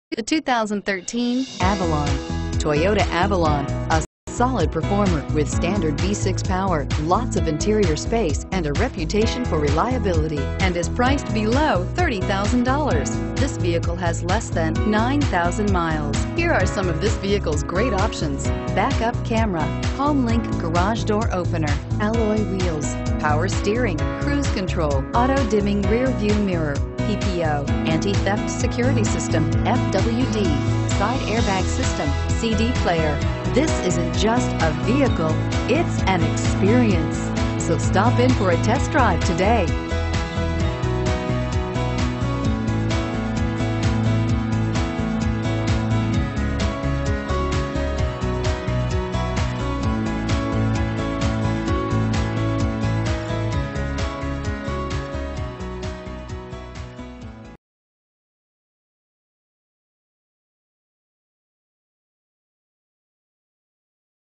The 2013 Avalon. Toyota Avalon, a solid performer with standard V6 power, lots of interior space, and a reputation for reliability, and is priced below $30,000. This vehicle has less than 9,000 miles. Here are some of this vehicle's great options: backup camera, home link garage door opener, alloy wheels, power steering, cruise control, auto dimming rear view mirror, PPO, anti-theft security system, FWD, side airbag system, CD player. This isn't just a vehicle, it's an experience. So stop in for a test drive today.